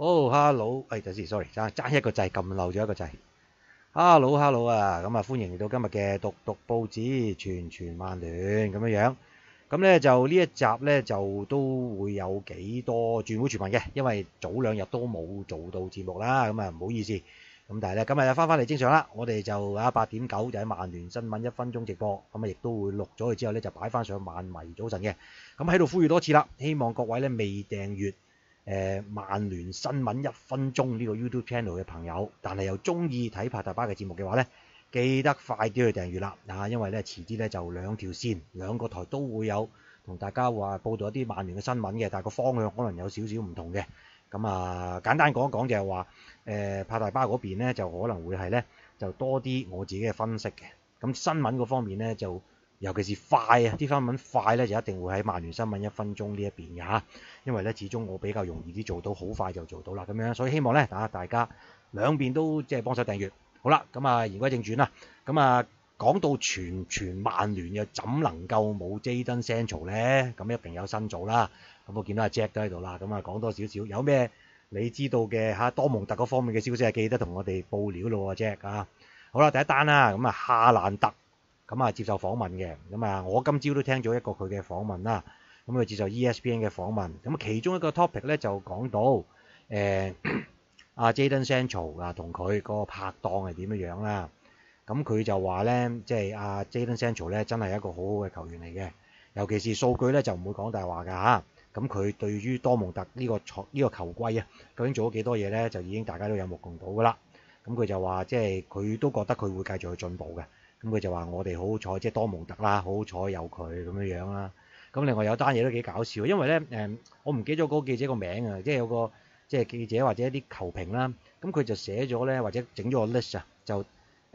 Hello，等先，sorry，爭一個掣，撳漏咗一個掣。Hello 啊，咁啊歡迎嚟到今日嘅讀報紙，全曼聯咁樣。咁咧就呢一集咧就都會有幾多轉會傳聞嘅，因為早兩日都冇做到節目啦，咁啊唔好意思。咁但係咧今日又翻嚟正常啦，我哋就8:9就喺曼聯新聞1分鐘直播，咁啊亦都會錄咗佢之後咧就擺翻上曼迷早晨嘅。咁喺度呼籲多次啦，希望各位咧未訂閱曼聯新聞1分鐘呢個 YouTube channel 嘅朋友，但係又中意睇帕特巴嘅節目嘅話咧，記得快啲去訂閱啦啊！因為咧遲啲咧就兩條線，兩個台都會有同大家話報導一啲曼聯嘅新聞嘅，但係個方向可能有少少唔同嘅。咁啊簡單講一講就係話帕特巴嗰邊咧就可能會係咧就多啲我自己嘅分析嘅。咁新聞嗰方面咧就尤其是快啊，啲新聞快咧就一定會喺曼聯新聞1分鐘呢一邊嘅嚇，因為咧始終我比較容易啲做到，好快就做到啦咁樣，所以希望咧大家兩邊都即係幫手訂閱。好啦，咁啊言歸正傳啦，咁啊講到全曼聯又怎能夠冇 Jadon Sancho 咧？咁一定有新組啦。咁我見到阿 Jack 都喺度啦，咁啊講多少少，有咩你知道嘅多蒙特嗰方面嘅消息，記得同我哋報料咯喎 Jack 啊。好啦，第一單啦，咁啊夏蘭特。咁啊接受訪問嘅，咁啊我今朝都聽咗一個佢嘅訪問啦，咁佢接受 ESPN 嘅訪問，咁其中一個 topic 咧就講到阿 Jadon Sancho 啊同佢個拍檔係點樣啦，咁佢就話咧，即係阿 Jadon Sancho 咧真係一個好好嘅球員嚟嘅，尤其是數據咧就唔會講大話㗎嚇，咁佢對於多蒙特呢個球季啊，究竟做咗幾多嘢咧，就已經大家都有目共睹㗎啦，咁佢就話即係佢都覺得佢會繼續去進步嘅。咁佢就話我哋好彩，即係多蒙特啦，好彩有佢咁樣啦。咁另外有單嘢都幾搞笑，因為咧我唔記咗嗰個記者個名啊，即係有個即係記者或者一啲球評啦。咁佢就寫咗咧，或者整咗個 list 啊，就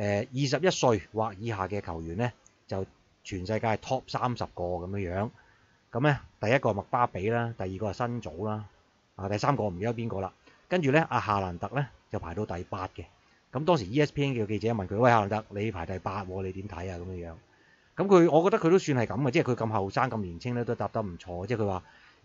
21歲或以下嘅球員咧，就全世界 top 30個咁樣。咁咧第一個麥巴比啦，第二個係新組啦，第三個唔記得邊個啦。跟住咧阿夏蘭特咧就排到第8嘅。咁當時 ESPN 嘅記者問佢：喂，夏蘭特，你排第8喎，你點睇啊？咁樣。咁我覺得佢都算係咁嘅，即係佢咁後生咁年青咧，都答得唔錯。即係佢話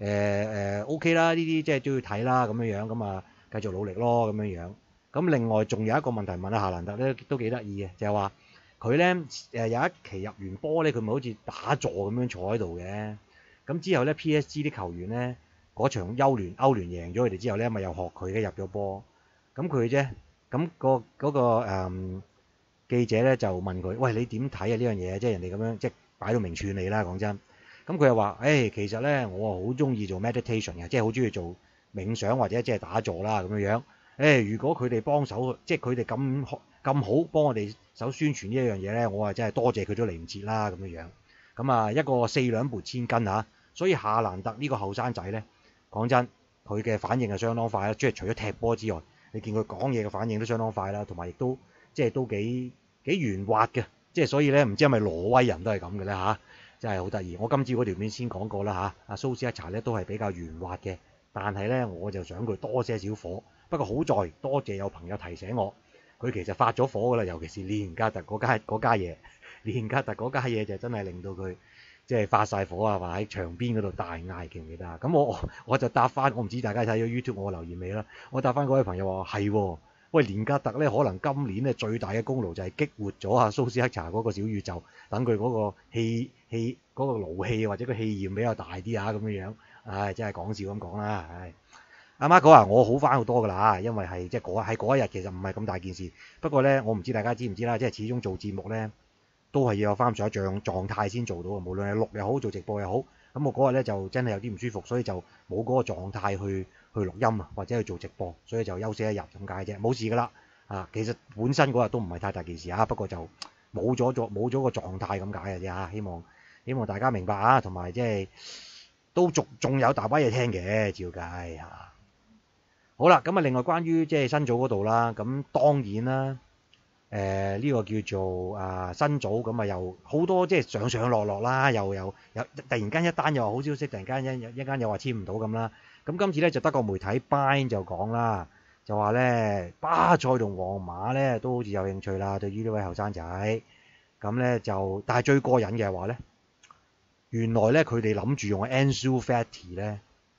OK 啦，呢啲即係都要睇啦咁樣。咁啊繼續努力咯咁樣。咁另外仲有一個問題問下夏蘭特咧，都幾得意嘅，就係話佢咧有一期入完波咧，佢咪好似打坐咁樣坐喺度嘅。咁之後咧 PSG 啲球員咧嗰場歐聯贏咗佢哋之後咧，咪又學佢嘅入咗波。咁佢啫。咁嗰個記者咧就問佢：喂，你點睇啊？呢樣嘢即係人哋咁樣即係擺到明串你啦，講真。咁佢又話：其實咧我好中意做 meditation 嘅，即係好中意做冥想或者即係打坐啦咁樣。如果佢哋幫手，即係佢哋咁好幫我哋手宣傳呢一樣嘢咧，我話真係多謝佢都嚟唔切啦咁樣。咁啊一個4兩撥千斤嚇，所以夏蘭特呢個後生仔咧，講真，佢嘅反應係相當快啦，即係除咗踢波之外。你見佢講嘢嘅反應都相當快啦，同埋亦都即係都幾圓滑嘅，即係所以咧唔知係咪挪威人都係咁嘅咧嚇，真係好得意。我今朝嗰條片先講過啦嚇，阿蘇斯克查咧都係比較圓滑嘅，但係咧我就想佢多些少火。不過好在多謝有朋友提醒我，佢其實發咗火㗎啦，尤其是連加特嗰家嘢，連加特嗰家嘢就真係令到佢即係發晒火啊！話喺場邊嗰度大嗌，記唔記得啊？咁我就答翻，我唔知大家睇咗 YouTube 我留言未啦？我答翻嗰位朋友話係喎，喂，連加特咧可能今年咧最大嘅功勞就係激活咗阿蘇斯克查嗰個小宇宙，等佢嗰個氣嗰個勞氣或者個氣焰比較大啲啊咁樣。唉，真係講笑咁講啦，唉。阿 Marco 話我好翻好多㗎啦，因為係即係嗰一日其實唔係咁大件事，不過咧我唔知大家知唔知啦，即係始終做節目咧。都係要有翻上一狀態先做到嘅，無論係錄又好，做直播又好。咁我嗰日咧就真係有啲唔舒服，所以就冇嗰個狀態去錄音啊，或者去做直播，所以就休息一日咁解啫，冇事㗎啦。其實本身嗰日都唔係太大件事啊，不過就冇咗個狀態咁解嘅啫嚇。希望大家明白啊，同埋即係都仲有大把嘢聽嘅，照計嚇。好啦，咁啊另外關於即係新組嗰度啦，咁當然啦。呢個叫做新組咁啊，又好多即係上落啦，又突然間一單又話好消息，突然間一間又話簽唔到咁啦。咁今次咧就德國媒體 Bind 就講啦，就話咧巴塞同皇馬咧都好似有興趣啦，對於呢位後生仔。咁咧就但係最過癮嘅係話咧，原來咧佢哋諗住用Ansu Fati 咧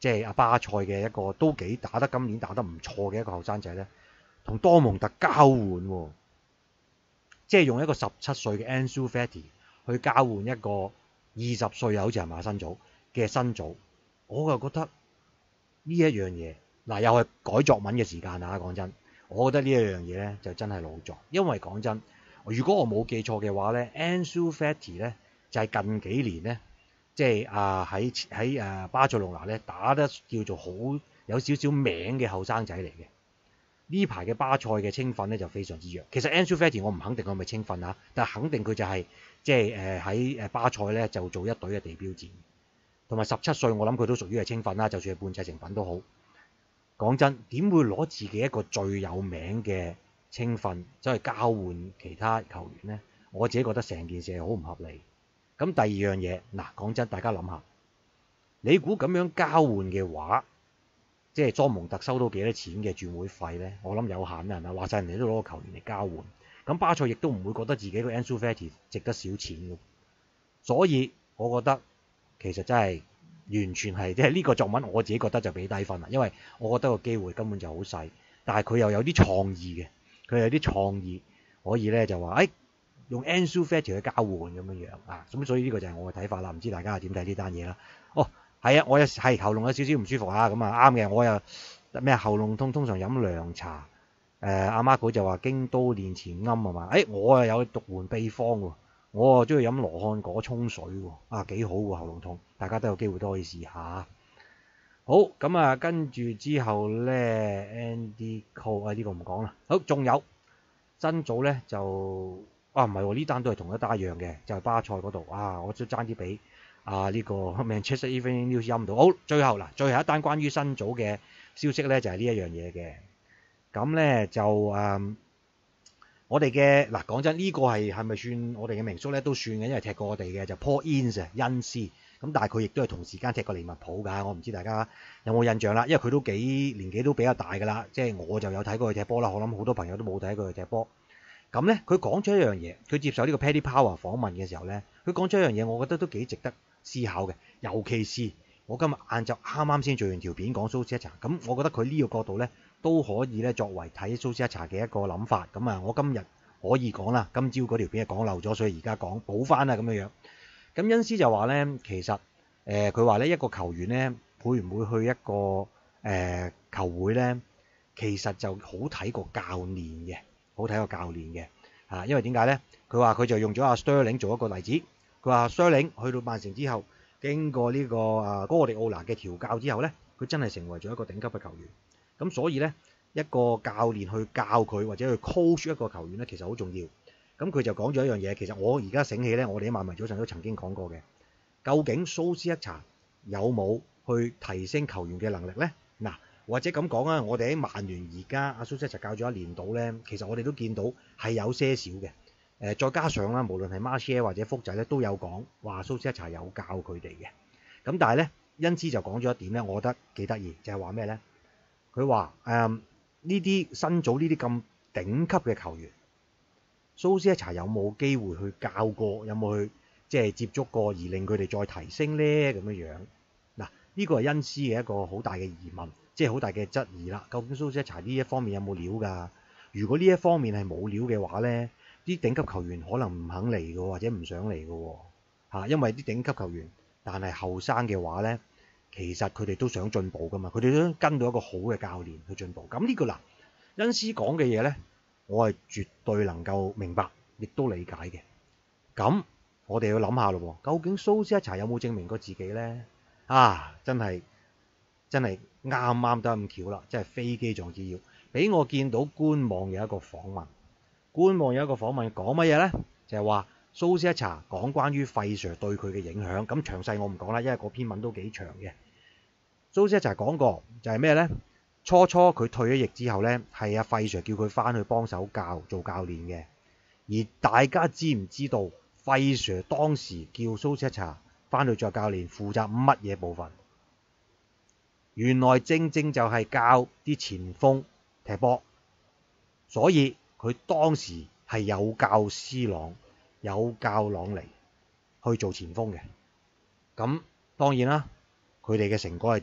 即係巴塞嘅一個都幾打得今年打得唔錯嘅一個後生仔咧，同多蒙特交換喎，即係用一個17歲嘅 Ansu Fati 去交換一個20歲好似係馬新組嘅新組，我就覺得呢一樣嘢嗱又係改作文嘅時間啊！講真，我覺得呢一樣嘢咧就真係老作，因為講真，如果我冇記錯嘅話咧，Ansu Fati 咧就係近幾年咧。即係喺巴塞隆拿咧打得叫做好有少少名嘅後生仔嚟嘅。呢排嘅巴塞嘅青訓咧就非常之弱。其實 Ansu Fati 我唔肯定佢係咪青訓啊，但係肯定佢就係即係喺巴塞咧就做一隊嘅地標戰。同埋17歲我諗佢都屬於係青訓啦，就算係半製成品都好。講真，點會攞自己一個最有名嘅青訓走去交換其他球員咧？我自己覺得成件事係好唔合理。咁第二樣嘢，嗱講真，大家諗下，你估咁樣交換嘅話，即係多蒙特收到幾多錢嘅轉會費咧？我諗有限啦，係咪？話晒人哋都攞個球員嚟交換，咁巴塞亦都唔會覺得自己個 Ansu Fati 值得少錢嘅，所以我覺得其實真係完全係即係呢個作文，我自己覺得就俾低分啦，因為我覺得個機會根本就好細，但係佢又有啲創意嘅，佢有啲創意可以咧就話用 Ansu Fati 去交換咁樣啊，咁所以呢個就係我嘅睇法啦。唔知大家點睇呢單嘢啦？哦，係啊，我有係喉嚨有少少唔舒服啊，咁啊啱嘅。我又咩喉嚨痛，通常飲涼茶。阿媽佢就話京都練前庵啊嘛。我又有獨門秘方喎，我啊中意飲羅漢果沖水喎，啊幾好喎喉嚨痛，大家都有機會都可以試下。好，咁啊跟住之後咧 Andy Cole 呢個唔講啦。好，仲有新組咧就。唔係喎，呢單都係同一單一樣嘅，就係巴塞嗰度。我都爭啲俾呢個 Manchester Evening News 陰到。好，最後一單關於新組嘅消息咧，就係呢一樣嘢嘅。咁咧就我哋嘅講真，呢個係咪算我哋嘅名宿咧？都算嘅，因為踢過我哋嘅就 Paul Ince 恩斯。咁但係佢亦都係同時間踢過利物浦㗎。我唔知大家有冇印象啦，因為佢都年紀都比較大㗎啦。即係我就有睇過佢踢波啦，我諗好多朋友都冇睇過佢踢波。咁咧，佢講咗一樣嘢，佢接受呢個 Paddy Power 訪問嘅時候咧，佢講咗一樣嘢，我覺得都幾值得思考嘅。尤其是我今日晏晝啱啱先做完條片講蘇斯一查，咁我覺得佢呢個角度咧都可以咧作為睇蘇斯一查嘅一個諗法。咁啊，我今日可以講啦，今朝嗰條片係講漏咗，所以而家講補翻啦咁樣樣。咁恩師就話咧，其實佢話咧一個球員咧會唔會去一個球會咧，其實就好睇個教練嘅。好睇個教練嘅，因為點解咧？佢話佢就用咗阿 Sterling 做一個例子。佢話 Sterling 去到曼城之後，經過呢個哥迪奧拿嘅調教之後咧，佢真係成為咗一個頂級嘅球員。咁所以咧，一個教練去教佢或者去 coach 一個球員咧，其實好重要。咁佢就講咗一樣嘢，其實我而家醒起咧，我哋喺漫迷早晨都曾經講過嘅。究竟蘇斯克查有冇去提升球員嘅能力咧？嗱。或者咁講啊，我哋喺曼聯而家阿蘇斯查教咗一年到咧，其實我哋都見到係有些少嘅。再加上啦，無論係馬歇或者福仔咧，都有講話蘇斯查有教佢哋嘅。咁但係咧，恩師就講咗一點咧，我覺得幾得意，就係話咩咧？佢話呢啲新組呢啲咁頂級嘅球員，蘇斯查有冇機會去教過？有冇去即係接觸過而令佢哋再提升咧？咁樣樣嗱，呢個係恩師嘅一個好大嘅疑問。即係好大嘅質疑啦，究竟蘇斯查呢一方面有冇料㗎？如果呢一方面係冇料嘅話咧，啲頂級球員可能唔肯嚟嘅，或者唔想嚟嘅喎，因為啲頂級球員，但係後生嘅話咧，其實佢哋都想進步㗎嘛，佢哋都想跟到一個好嘅教練去進步。咁呢個嗱，恩師講嘅嘢咧，我係絕對能夠明白，亦都理解嘅。咁我哋要諗下咯，究竟蘇斯查有冇證明過自己咧？真係啱啱得咁巧啦，真係飛機撞紙鷂。俾我見到官網有一個訪問，講乜嘢咧？就係話蘇斯查講關於費 Sir 對佢嘅影響。咁詳細我唔講啦，因為嗰篇文都幾長嘅。蘇斯查講過就係咩咧？初佢退咗役之後咧，係阿費 Sir 叫佢翻去幫手做教練嘅。而大家知唔知道費 Sir 當時叫蘇斯查翻去做教練負責乜嘢部分？原來正就係教啲前鋒踢波，所以佢當時係有教 C 朗，有教朗尼去做前鋒嘅。咁當然啦，佢哋嘅成果係點？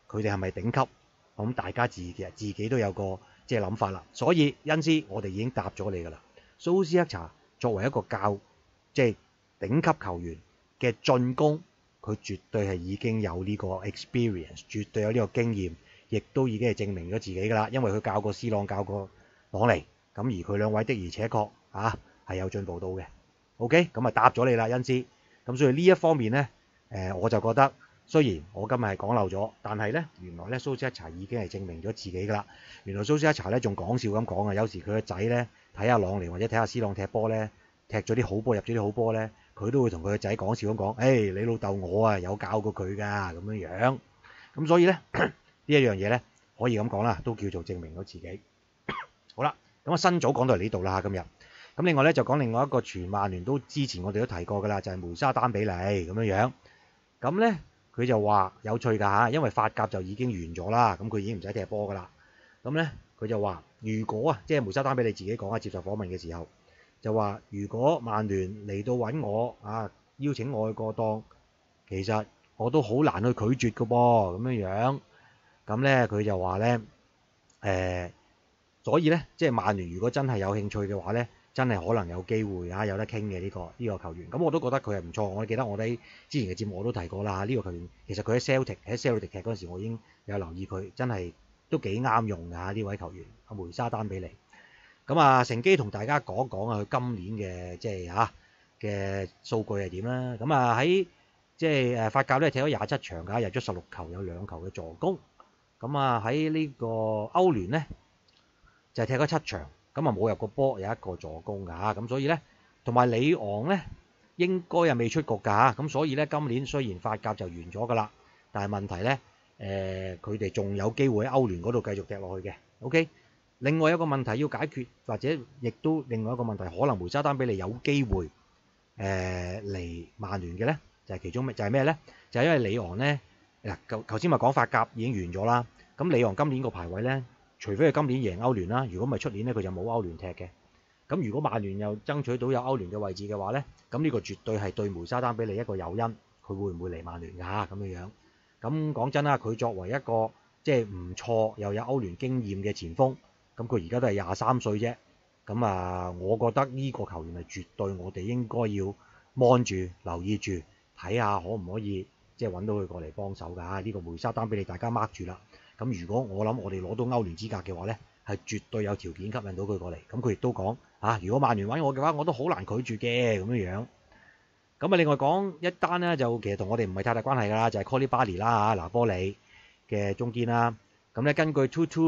佢哋係咪頂級？咁大家自己都有個即係諗法啦。所以恩師，我哋已經答咗你㗎啦。蘇斯克查作為一個即係頂級球員嘅進攻，佢絕對係已經有呢個 experience，絕對有呢個經驗，亦都已經係證明咗自己㗎啦。因為佢教過 C 朗，教過朗尼，咁而佢兩位的而且確係有進步到嘅。OK， 咁啊答咗你啦，恩師。咁所以呢一方面咧，我就覺得雖然我今日係講漏咗，但係咧原來咧蘇斯克查已經係證明咗自己㗎啦。原來蘇斯克查咧仲講笑咁講啊，有時佢個仔咧睇下朗尼或者睇下 C 朗踢波咧，踢咗啲好波入咗啲好波咧，佢都會同佢個仔講笑咁講，誒你老豆我啊有教過佢㗎咁樣樣。咁所以咧呢一樣嘢咧可以咁講啦，都叫做證明咗自己。好啦，咁啊新組講到嚟呢度啦，今日。咁另外咧就講另外一個全曼聯都之前我哋都提過㗎啦，就係梅沙丹比利咁樣樣。咁咧佢就話有趣㗎嚇，因為法甲就已經完咗啦，咁佢已經唔使踢波㗎啦。咁咧佢就話如果即係梅沙丹比利自己講接受訪問嘅時候，就話如果曼聯嚟到揾我邀請我去過檔，其實我都好難去拒絕㗎噃咁樣樣。咁咧佢就話咧所以咧即係曼聯如果真係有興趣嘅話咧，真係可能有機會有得傾嘅呢個球員。咁我都覺得佢係唔錯。我記得我哋之前嘅節目我都提過啦，呢個球員其實佢喺 Celtic 踢嗰陣時，我已經有留意佢，真係都幾啱用㗎呢位球員梅沙丹比利。咁乘機同大家講講佢今年嘅即係嘅數據係點啦。咁喺即係法甲咧踢咗27場㗎，入咗16球，有2球嘅助攻。咁喺呢個歐聯咧就係踢咗7場，咁冇入過波，有1個助攻㗎。咁所以咧同埋里昂咧應該又未出局㗎。咁所以咧今年雖然法甲就完咗㗎啦，但係問題咧佢哋仲有機會喺歐聯嗰度繼續踢落去嘅。OK。另外一個問題要解決，或者亦都另外一個問題，可能梅沙丹比利有機會嚟曼聯嘅咧，就係其中就係咩咧？就係因為里昂咧嗱，頭先咪講法甲已經完咗啦。咁里昂今年個排位咧，除非佢今年贏歐聯啦，如果唔係出年咧，佢就冇歐聯踢嘅。咁如果曼聯又爭取到有歐聯嘅位置嘅話咧，咁呢個絕對係對梅沙丹比利一個誘因，佢會唔會嚟曼聯㗎咁樣樣？咁講真啦，佢作為一個即係唔錯又有歐聯經驗嘅前鋒。咁佢而家都係23歲啫，咁我覺得呢個球員係絕對我哋應該要望住留意住，睇下可唔可以即係揾到佢過嚟幫手㗎。呢個梅沙丹比利大家 mark 住啦。咁如果我諗我哋攞到歐聯資格嘅話咧，係絕對有條件吸引到佢過嚟。咁佢亦都講如果曼聯揾我嘅話，我都好難拒絕嘅咁樣樣。咁另外講一單咧，就其實同我哋唔係太大關係㗎啦，就係 Koulibaly 啦拿波里嘅中堅啦。咁咧根據 Tutto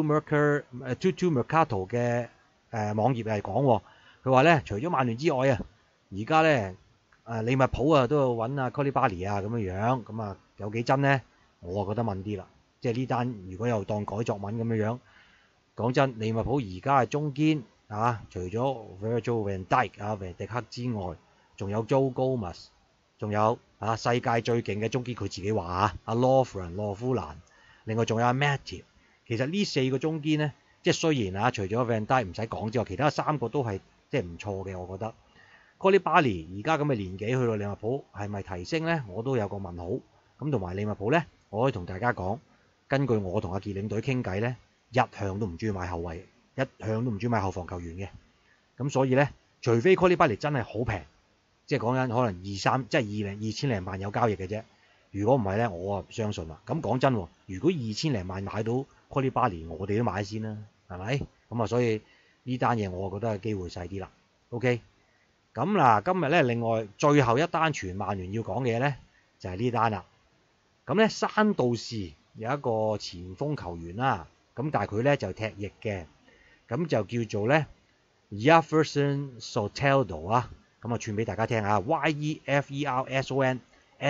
Mercato 嘅網頁係講，佢話咧除咗曼聯之外而家咧利物浦都有揾Koulibaly咁樣樣，咁有幾真咧？我覺得問啲啦，即係呢單如果又當改作文咁樣樣，講真，利物浦而家係中堅除咗 Virgil van Dijk 維迪克之外，仲有 Joe Gomez， 仲有世界最勁嘅中堅，佢自己話羅夫蘭，另外仲有Matip。其實呢4個中堅咧，即係雖然除咗 Van Dijk 唔使講之外，其他3個都係即係唔錯嘅，我覺得。Koulibaly 而家咁嘅年紀去到利物浦係咪提升咧？我都有個問號。咁同埋利物浦咧，我可以同大家講，根據我同阿傑領隊傾偈咧，一向都唔中意買後衞，一向都唔中意買後防球員嘅。咁所以咧，除非 Koulibaly 真係好平，即係講緊可能2000零萬有交易嘅啫。如果唔係咧，我唔相信啦。咁講真，如果2000零萬買到Koulibaly，我哋都買先啦，係咪？咁所以呢單嘢我覺得係機會細啲啦。OK， 咁嗱，今日咧另外最後一單全曼聯要講嘅嘢咧，就係呢單啦。咁咧山道士有一個前鋒球員啦，咁但係佢咧就踢翼嘅，咁就叫做咧 Jefferson Soteldo 咁串俾大家聽下 Jefferson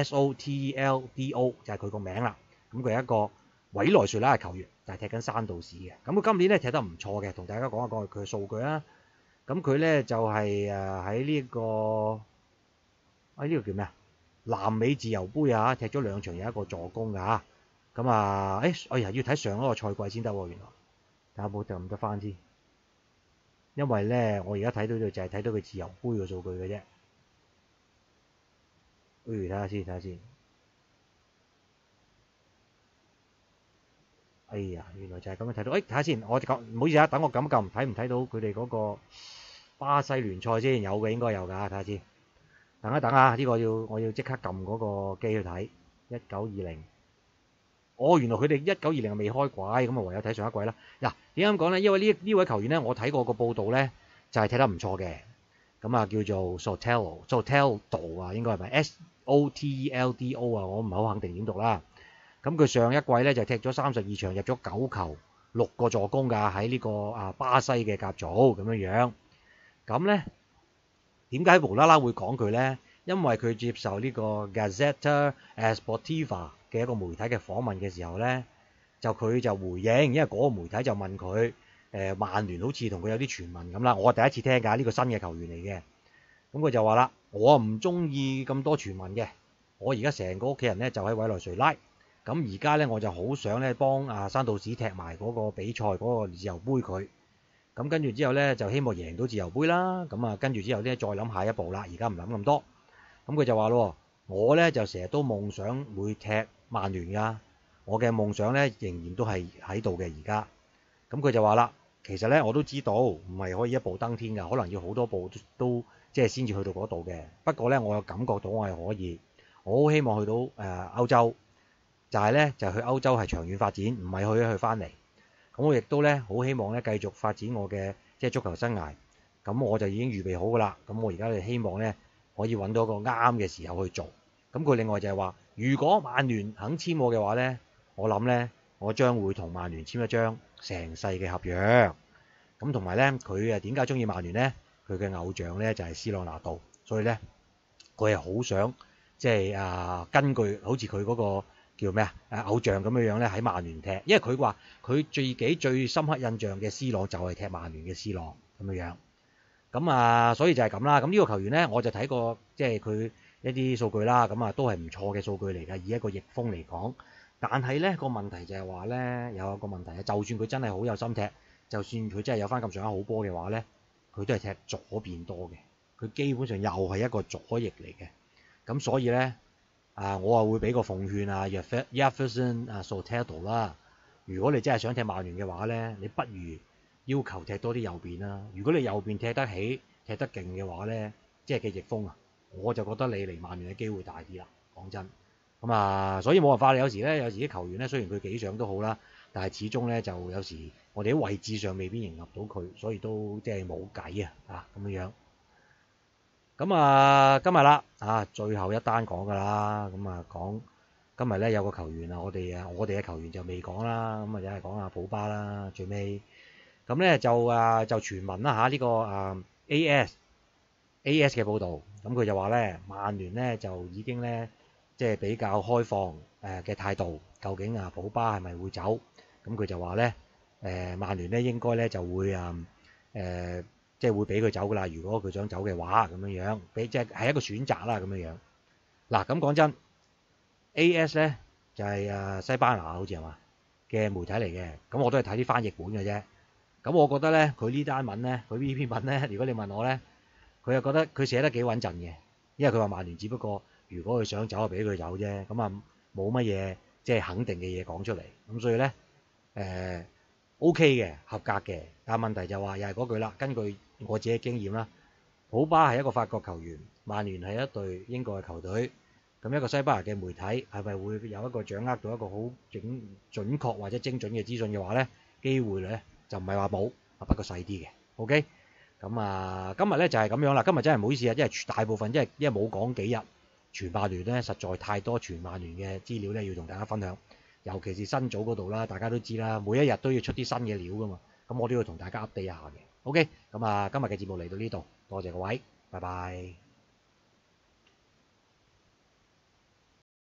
Soteldo 就係佢個名啦。咁佢係一個委內瑞拉嘅球員，就係踢緊山道士嘅。咁佢今年咧踢得唔錯嘅，同大家講一講佢嘅數據啦。咁佢咧就係喺呢個呢個叫咩南美自由杯踢咗2場，有1個助攻㗎。咁要睇上一個賽季先得喎，原來睇下冇得唔得翻先。因為咧我而家睇到就係睇到佢自由杯嘅數據嘅啫。睇下先。 哎呀，原來就係咁樣睇到。睇下先，我講唔好意思啊，等我撳一撳，睇唔睇到佢哋嗰個巴西聯賽先？有嘅應該有㗎，睇下先。等一等啊，呢個我要即刻撳嗰個機去睇。1920，哦，原來佢哋1920未開季，咁啊唯有睇上一季啦。嗱，點解咁講咧？因為呢位球員咧，我睇過個報道咧，就係踢得唔錯嘅。咁啊叫做 Soteldo 啊，應該係咪 Soteldo 啊？我唔係好肯定點讀啦。咁佢上一季咧就踢咗32場，入咗9球，6個助攻㗎，喺呢個巴西嘅甲組咁樣。咁咧點解無啦啦會講佢咧？因為佢接受呢個 Gazeta Esportiva 嘅一個媒體嘅訪問嘅時候咧，佢就回應，因為嗰個媒體就問佢，曼聯好似同佢有啲傳聞咁啦。我係第一次聽㗎，呢個新嘅球員嚟嘅。咁佢就話啦，我唔中意咁多傳聞嘅，我而家成個屋企人咧就喺委內瑞拉。咁而家咧我就好想咧幫山道士踢埋嗰個比賽嗰個自由杯佢。咁跟住之後咧就希望贏到自由杯啦。咁跟住之後咧再諗下一步啦。而家唔諗咁多。咁佢就話咯，我咧就成日都夢想會踢曼聯㗎。我嘅夢想咧仍然都係喺度嘅而家。咁佢就話啦，其實咧我都知道唔係可以一步登天㗎，可能要好多步都即係先至去到嗰度嘅。不過咧我有感覺到我係可以，我好希望去到歐洲。就係咧，就去歐洲係長遠發展，唔係去一去翻嚟。咁我亦都咧好希望咧繼續發展我嘅即係足球生涯。咁我就已經預備好㗎啦。咁我而家就希望咧可以揾到一個啱嘅時候去做。咁佢另外就係話，如果曼聯肯簽我嘅話咧，我諗咧我將會同曼聯簽一張成世嘅合約。咁同埋咧，佢點解中意曼聯咧？佢嘅偶像咧就係C朗拿度，所以咧佢係好想即係根據好似佢嗰個叫咩偶像咁樣咧喺曼聯踢，因為佢話佢自己最深刻印象嘅 C 朗就係踢曼聯嘅 C 朗咁樣。咁所以就係咁啦。咁呢個球員咧，我就睇過即係佢一啲數據啦。咁都係唔錯嘅數據嚟㗎，以一個翼鋒嚟講。但係咧個問題就係話咧有一個問題啊，就算佢真係好有心踢，就算佢真係有翻咁上下好波嘅話咧，佢都係踢左邊多嘅。佢基本上又係一個左翼嚟嘅。咁所以咧。我會俾個奉勸Jefferson Soteldo 啦。如果你真係想踢曼聯嘅話咧，你不如要求踢多啲右邊啦。如果你右邊踢得起、踢得勁嘅話咧，即係嘅翼鋒我就覺得你嚟曼聯嘅機會大啲啦。講真，咁所以冇辦法。有時啲球員咧，雖然佢幾想都好啦，但係始終咧就有時我哋喺位置上未必迎合到佢，所以都即係冇計咁樣。咁今日啦最後一單講㗎啦。咁講今日咧有個球員我哋嘅球員就未講啦。咁就係講阿普巴啦。最尾咁咧就傳聞啦呢個AS 嘅報導。咁佢就話咧曼聯咧就已經咧即係比較開放嘅態度。究竟普巴係咪會走？咁佢就話咧曼聯咧應該咧就會即係會俾佢走㗎啦。如果佢想走嘅話，咁樣俾即係一個選擇啦，咁樣。嗱，咁講真 ，AS 咧就係西班牙好似係嘛嘅媒體嚟嘅。咁我都係睇啲翻譯本嘅啫。咁我覺得咧，佢呢單文咧，佢呢篇文咧，如果你問我咧，佢又覺得佢寫得幾穩陣嘅。因為佢話曼聯只不過如果佢想走就俾佢走啫。咁冇乜嘢即係肯定嘅嘢講出嚟。咁所以咧OK 嘅，合格嘅。但係問題就話又係嗰句啦，根據我自己經驗啦，普巴係一個法國球員，曼聯係一隊英國嘅球隊。咁一個西班牙嘅媒體係咪會有一個掌握到一個好準確或者精準嘅資訊嘅話咧，機會咧就唔係話冇，不過細啲嘅。OK，咁今日咧就係咁樣啦。今日真係唔好意思因為大部分因為冇講幾日，全曼聯咧實在太多全曼聯嘅資料咧要同大家分享，尤其是新組嗰度啦，大家都知啦，每一日都要出啲新嘅料㗎嘛。咁我都要同大家 update 下嘅。OK，咁今日嘅節目嚟到呢度，多謝各位，拜拜。